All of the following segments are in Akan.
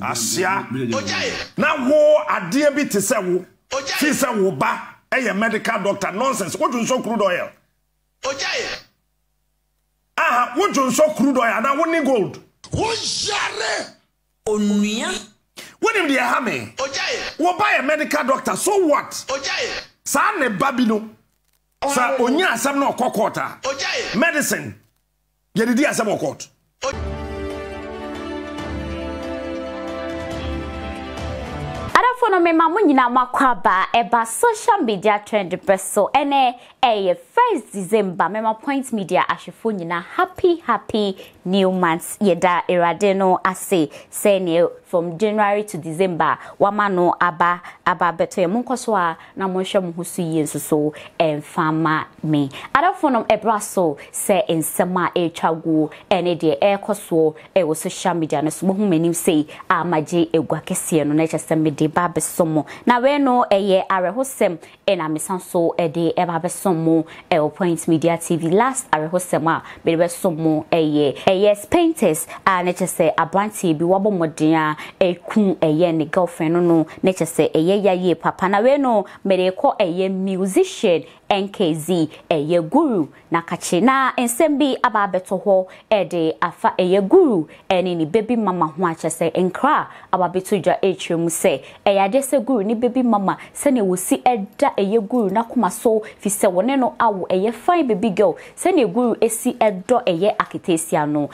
asia na wo ade bi te se wo fi se wo ba medical doctor nonsense wo dun so crude oil aha wo dun so crude oil na wo ni gold wo jare onua when him dey ha me wo buy a medical doctor so what sa ne babino sa onya asam na okokota medicine ye didi asam okot Fono me mamu nyina makwaba eba social media trend presso ene 1st December mema Point Media ashefo nyina happy new month yeda erade no ase sene from January to December wamano aba beto ye monkoso a na monhwe mohusu yensuso emfama me adafono ebraso se ensema etwago ene de ekoso wo social media no so mohu manim sei amaje egwakese no na chesem de babesomo na we no eye arehosem ena mesanso ede ebabesomo Point Media TV last arehosem a bebesomo eye painters a na chese abranti bi wabo moden a ekun ne girlfriend no na chese yaye papa na we no mereko musician NKZ guru na kache na ensembi ababeto ho ede afa guru ni baby mama ho achese enkra ababeto dwa etwemu se yade se guru ni baby mama se ne wosi eda guru na koma so fi se wone no awo fine baby girl se ne guru esi edo akitesia no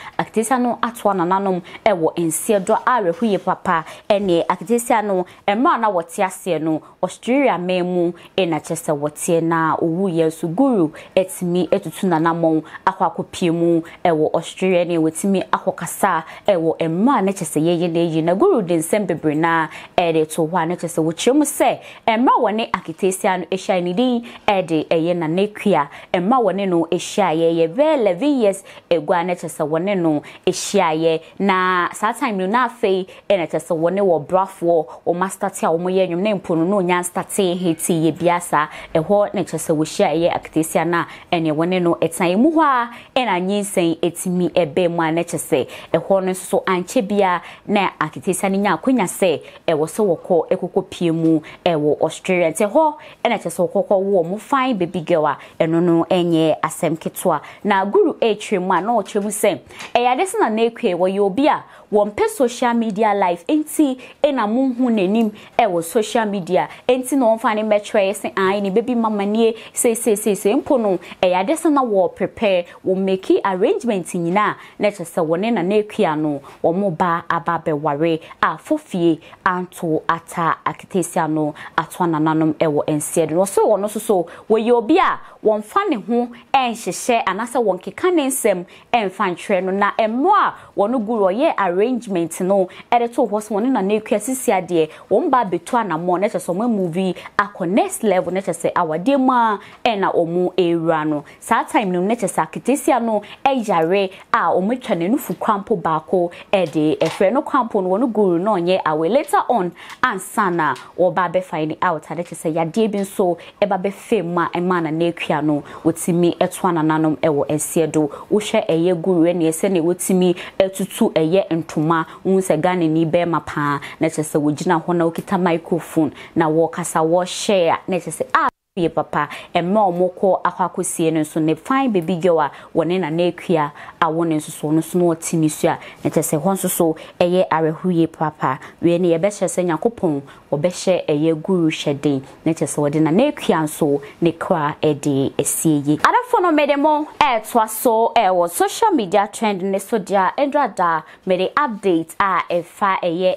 atwa nananom ewo ensie do arehuye papa ene akitesia no emra na wote ase no Australia memu na chese wote na owu yesu guru etimi etutu nanamon akwakopiemu ewo Australia ne wetimi akokasa ewo emma na chese yeye na guru den sembebre na ede to hwa na chese wochiremu se emma wone akitesia no ehia ni din ede na nekua emma wone no ehia ye 11 years egwa na chese wone no ehia ye na saa time no na afei na chese wone wo brafo o master tia wo moye nwum na mpono no nya start hiti ye biasa eho na chese wo ye akitesia na ene wone no etan mu hwa ena nyinsen etimi ebe mu anechese eho no so anche bia na akitesia ni nya akonya se ewo so woko ekokopie mu ewo Australia te ho ena chese wokoko wo mu fine baby girl a eno no enye asem ketwa na guru etwemu a na ochemu se eyade se na ekwe wo ye obi a wompe social media life enti ena munhu nanim ewo social media enti no mfane metwe se ai ni baby mama nie say mpono eyade se na wo prepare wo make arrangement nyina na chese wone na ekua no wo mo ba ababe ware afofie anto ata akitesia no atwa nananom ewo ensie no so wono so wo ye obi a won fa ne ho enhyehye anase won keka ne nsem emfa ntwe no na emmo a wono guru ye arrangement no edeto ho so wone na ekua sisi ade won ba betu anamo na chese mo movie akọ next level na chese awade ma na omu ewura no saa time no nechesa akitesia no ejare a omutwa nenufu kwampo baako ede efre no kwampo no guru no onye awe later on ansana oba be find out adechese yade bi nso eba be fema emana na ekua no wotimi etwa nananom ewo ensiedo wo hwe guru ne ese ne wotimi etutu ntoma unse gane ni be mapa nechese wogina ho na okita microphone na wo kasa wo share nechese papa emma omoko akwakosie no so ne fine baby girl a wone na ekua a wone nso so no so no otinisu a na tese ho nso so arehuye papa we ne ye be hyese nyakopon wo be hye guru hyeden na tese wode na ekua nso ne kwa ede esieyi adafo no medemo to so wo social media trend ne so dia endrada mede update a efa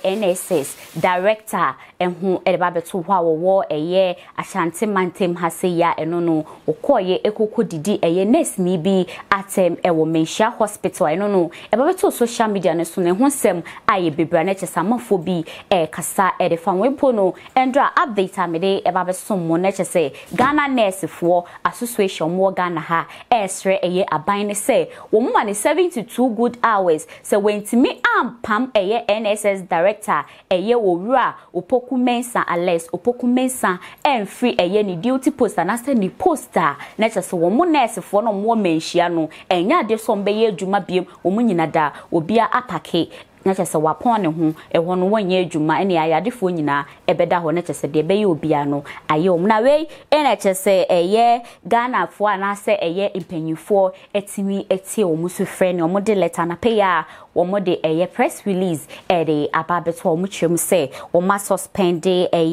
NSS director enhu edeba beto hwa wo Ashanti mantem haseya eno no okoye ekoko didi nurse ni bi atem ewo Manhyia hospital eno no ebabeto social media ne so ne ho sem aye bebra na chesamafo bi kasa edefa wempo no endra update amede ebabeso mo na chese Ghana nurse fo association mo Ghana ha esre aban ne se wo ma ne 72 good hours se wentimi ampam NSS director owura opoku mensa ales opoku mensa free ni duty poster na se ni poster na chese wo mo nurse fo no mo Manhyia no enya de so mbe ye adwuma biem wo mo nyina da obia apake na kyese wapon ne ho ho no wanye adwuma ene ayadefo nyina ebeda ho na kyese de beye obia no ayom na we ene kyese Ghana fo anase impanyifo etimi etie omusu frɛ ne omode letter na peya omode press release de ababeto omuchrem se oma suspend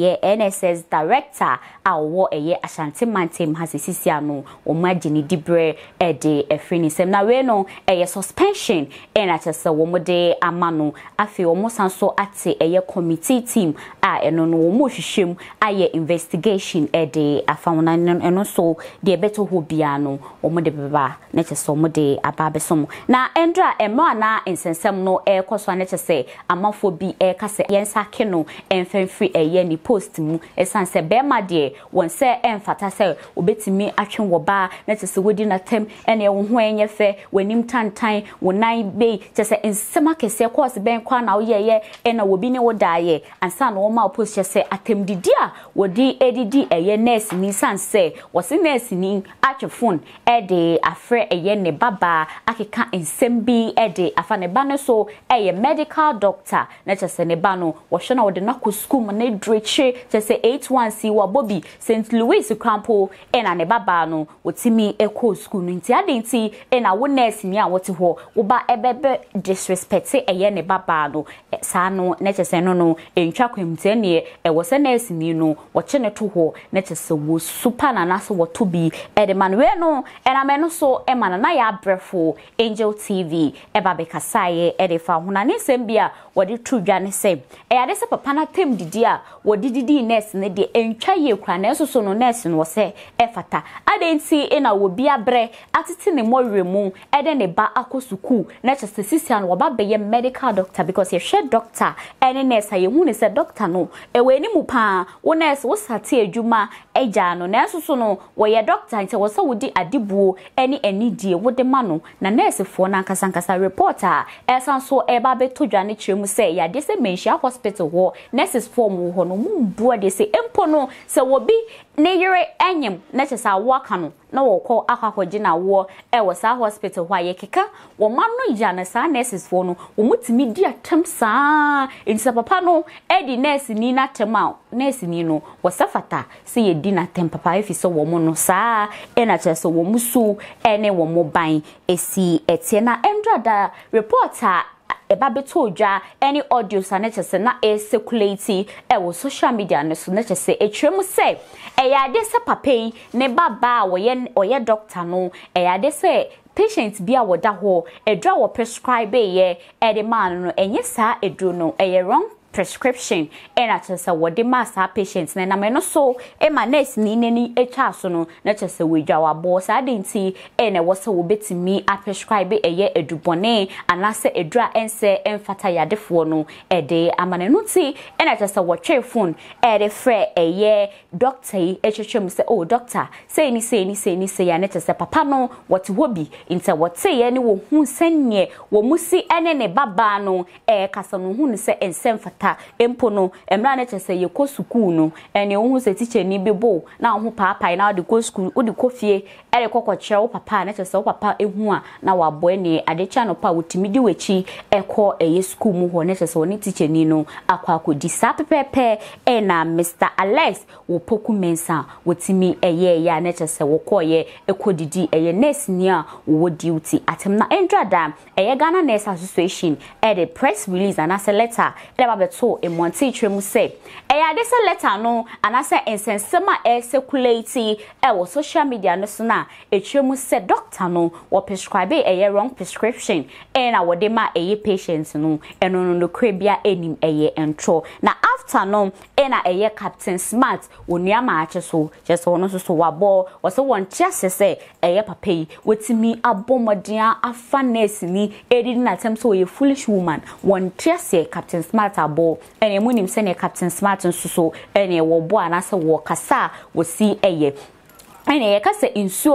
NSS director awo Ashanti Mantem hasisisi ano omagini dibre de efrinisem na we no suspension ena kyese omode amano afi omosanso ate committee team eno no omuhwehwem aye investigation de afawona eno so de beto hobia no omode beba na kyese omode ababesom na endra ema na nsensem no koso na kyese amafo bi kase yensake no emfemfri ni post mu esanse bema de wonse emfata se obetimi atwe woba na kyese wodi na tem ene wo ho enyefe wanim tantan wonan be kyese nsema kese course ben kwa na woyeye ena wobi ne wodaye ansa na wo ma post kyese atemdidi a wodi edidi nurse ni sanse wose nurse ni atwe phone de afre ne baba akeka nsembi de afa ne ba no so medical doctor na kyese ne ba no wo hwe na wo de na ko school ma na dreche kyese 81C wa Bobby St. Louis Crampo ena ne baba no wotimi ekọ school no nti adenti ena wo nurse ni a wote ho wo ba ebebe disrespect ne baba no sa no na kyese no entwa kwamte ne wo se nurse ni no wo che ne to ho na kyese wo super na na so wo to bi de man we no ena me no so e man na ya brefo Angel TV eba be kasaye e de fa huna ne sembia wo de tudwa ne se ya de se papa na tem didi a wo didi nurse ne de entwa ye kra na so no nurse no wo se e fata adenti ena wo bia bre atete ne moremu e de ne ba akosuku na kyese sisia no wo ba be ye medical doctor because ye share doctor any nurse ye hu ne se doctor no e we ni mu pa wo nurse wo sate adwuma eja no na so no wo ye doctor nti wo se wo di adibuo any die wo de ma no na nurse fo na nkasa reporter esan so e ba beto dwane kyeremu se ya de se Manhyia hospital ho nurses form ho no mu bua de se empo no se wo bi ne yere enyem na kyesa wo aka no na wo kọ akwakoji na wo wo sa hospital ho aye keka wo ma no ya na sa nurses fo no wo mutimi di atem sa insa papa no di nurse ni na tema nurse ni no wo safata se ye di na tem papa efi so wo mo no sa na kyesa wo musu ene wo mo ban esi etie na endrada reporter eba beto dwa any audio sa na kyese na circulate wo social media no so na kyese etwemu se ya de se papai ne baba woye doctor no ya de se patient bia woda ho edra wo prescribe ye de man no enye sa edru no wrong prescription ena kyese wode ma sa patients na me no so ma nurse ni nani etwa so no na kyese wedwa wabo sa adenti ena wo se wo betimi a prescribe edubone anase edra ense emfata yadefo no de amane no ti ena kyese wo twe phone de frɛ doctor echwetwem se oh doctor say ni ya na kyese papa no wote hobi inte wote ye ni wo hu sanye wo musi ene ne baba no kasa no hu ne se ensem empo no emra na kyese ye ko school no ene wo se teacher ni bebo na wo papa na de ko school wo de ko fie ere kokokere wo papa na kyese wo papa ehu a na wabo ene adecha no pa wotimi di wechi ekọ school mu ho na kyese woni teacher ni no akwa akodi sa pepepe na Mr. Alex wo poku mensa wotimi ya na kyese wo koye ekodidi nurse ni a wo duty atem na endrada Ghana Nurse Association the press release and as a letter to a monte tremu say this letter no and as a insensema circulate social media no so na tremu said doctor no or prescribe a wrong prescription and our dema patients no and no crabia enim entro na after no a Captain Smart unyama so just one so wabo was so one just say papa with me abomodia afanes ni didn't attempt so a foolish woman one just say Captain Smart abo and a munim send Captain Smart and so and a wobo and as a walk asa was see ene ye kase insuo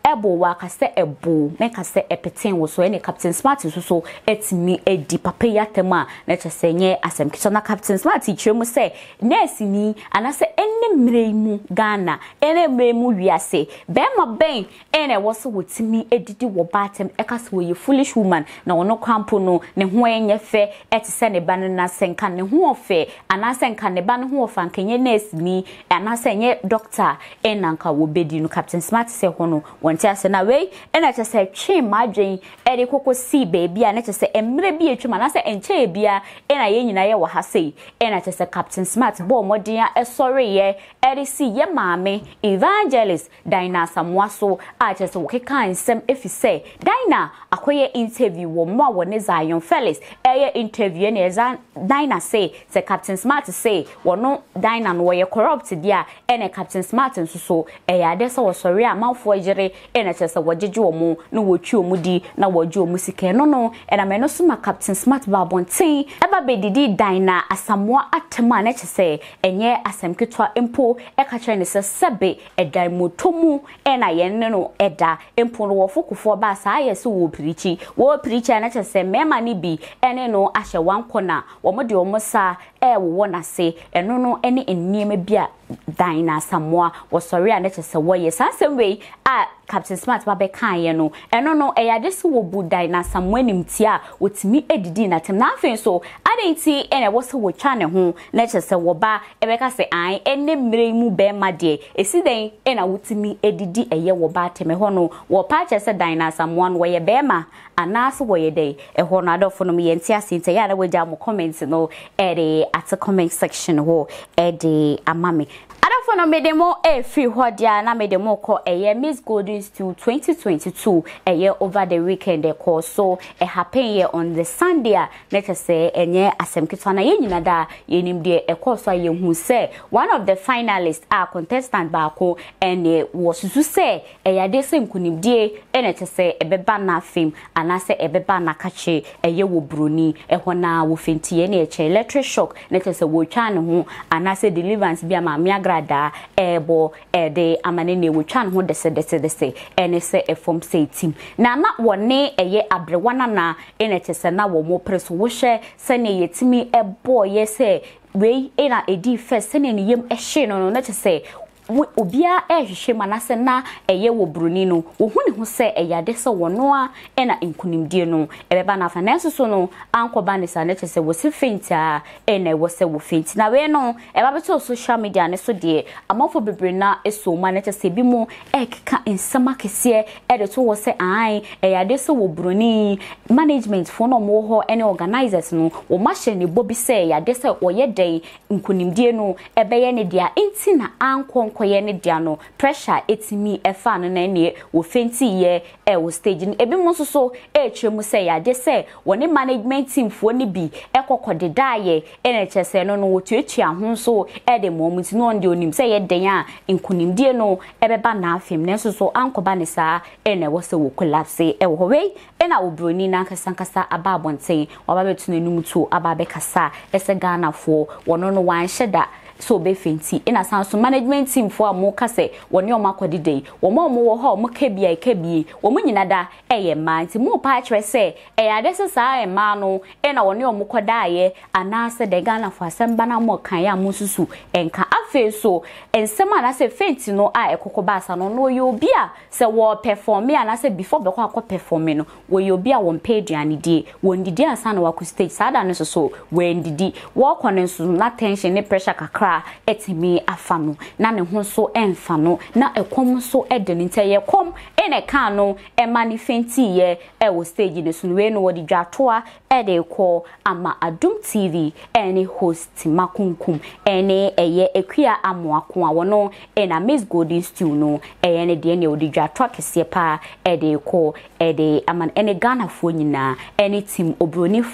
ebo wa kase ebo me kase epeten wo so ene Captain Smart so etimi edi papa yatema na chese nye asem kicho na Captain Smart chiremu se nurse ni anase ene mremu Ghana ene mremu wiase be ma ben ene wo so wotimi edidi wo batem ekase wo ye foolish woman na wono kwampo no ne ho enye fe etise ne ba na senka ne ho ofe anase nka ne ba ne ho ofa nkenye nurse ni anase nye doctor enanka wo bedi no Captain Smart se hono wonti ase na wei ena chese twe madwen ede koko si baby a na chese emre bi etwuma na se enche bia ena ye nyina ye wo ha sei ena chese Captain Smart bo modin a esore ye ede si ye maame evangelist Dina Samwaso a chese wo keka nsem efise Dina akoye interview wo mo wo ne Zion Felix eye interview ne Dina say se Captain Smart say wono Dina no ye corrupt dia ene Captain Smart nso eya de se wo sore a manfo ejere ena chese wo jeje wo mu no wo twi omu di na wo ju omu sike no ena me no suma Captain Smart ba bonten eba bedidi Dina asamwa atema na chese enye asemketwa empo eka kire ne se sebe edan motomu ena ye no eda empo no wo fokufo ba sa yeso wo pirichi na chese mema ni bi ene no ahye wankona wo mo de wo mo sa wo na se eno no ene enniema bia Dina Samoa wo sori a na chese wo ye sansem wei a Captain Smart ba be kan ye no eno no eyade so wo bu Dina Samoa nimti a wotimi edidi na tem na afen so adenti ene wo so wo twa ne ho na chese wo ba ebeka se an ene mre mu be ma de esi den ena wotimi edidi eye wo ba teme ho no wo pa chese Dina Samoa no ye be ma anaso wo ye dey ho no adofo no ye ntia sinte ya na we ja mo comment no ere at the comment section ho ede amame adofo no medemo free hodia na medemo ko eye Miss Golden Stew 2022 eye over the weekend ko so happen here on the Sunday na say enye asemkitwa na ye nyina da ye nimde so ye hu say one of the finalists are contestant ba ko ene was to say eye de sem kunimdie ene say ebeba na film anase ebeba na kache eye wo broni ehona wo fenti ene eche electric shock na say wo twa ne ho anase deliverance bia ma miagrada ebo ede amane ne wo twa ne ho dese ene se efom se team na wone eye abrewana na ene se na wo mo preso wo hye se ne yetimi ebo ye se we ena edi first se ne yem ehye no na se obia ehwehwe manase na eye wo bruni no wo hu ne ho se eyade se wono a ena nkunimdie no ebeba na finance so no ankoba ne sa ne se wo se fenta ena wo se wo fenti na we no eba beto social media ne so de amafo bebre na eso ma ne se bi mu ekeka ensama kese ede to wo se ai eyade se wo bruni management fo no mo ho ene organizers no wo ma hye ne bobi se eyade se wo ye den nkunimdie no ebe ye ne dia enti na anko koye ne dia no pressure etimi efa no na ne wo fenti ye wo stage no ebi mo so twemu se ya de se woni management team fo ne bi ekokodeda ye ene chese no wo tuatua ho so de moment no onde onim se ye den a nkunimdie no ebeba na afem ne so ankoba ne sa ene wo se wo collapse wo we ena wo broni na nkasa aba abonten waba betu na numtu aba be kasa ese Ghana fo wono no wan hyeda so be fenti ina sanso management team fo amo kase woni o makodi dey wo mo wo ho mo kebie wo mo nyina da eye ma nti mo pa kire se ade se sa ma no ina woni o mokoda ye anase de Ghana fo asem bana mo kan ya mo susu enka afe so ensem anase fenti no a ekokoba asa no no yo bia se wo perform anase before be kwa perform no wo yo bia wo mpa aduane die wo ndidi asa na wa ku stage sada no so we ndidi wo konenso na tension ne pressure kakra etimi afano na ne ho so enfano na ekom so edeni ntaye kom ene kan no manifenti ye wo stage ne so we no wodi dwatoa ede ko ama Adum TV ene host makunkum ene eye ekua amoako a wono ena Miss Golden Stew no ene de ne wodi dwatoa kese pa ede ko ede aman ene Ghana fo nyina ene team obronifo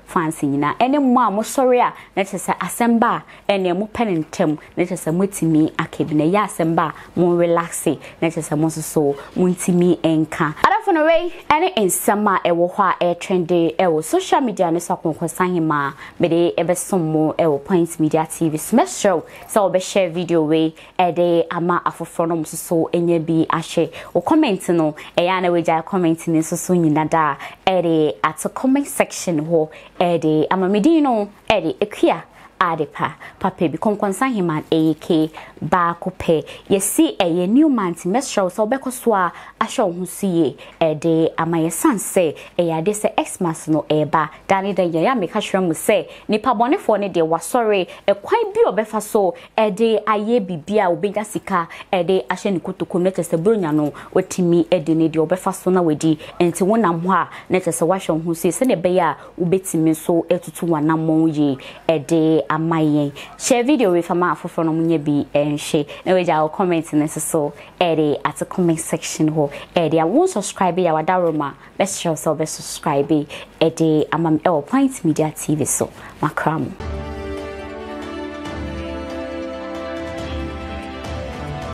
fancy nyina ene mo a mo sori a na chese asemba ene mo penentem na chese motimi akebine ya asemba mo relaxe na chese mo so montimi enka adafo no wey ene ensama ewo ho a trendy ewo social media ne sakonkosan hima bede ebesomo ewo Point Media TV smash show so be share video wey ede ama afoforo no so enye bi ahye o comment no eya na we ja comment ni so nyina da ede at comment section ho ede amamedi no ede ekia adepa papa bi konkonsan hima AK ba kope yesi eye new month meshow so bekoso a ahwe ho sie ede amaye sanse ade se Xmas no eba dani da ya meka hwem se nipa bonefo ne de wasore ekwan bi obefa so ede aye bibia obenya sika ede ahye ne kotoko ne tese bronya no otimi ede ne de obefa so na wedi enti wonam ho a ne tese wahwe ho sie se ne be ya ubetimi so etutu wanam yi ede amaye share video with ama afofo no munye bi enhye na we ja comment ne so ede at the comment section ho ede ya won subscribe ya wadaroma best show so be subscribe ede amam Point Media TV so makram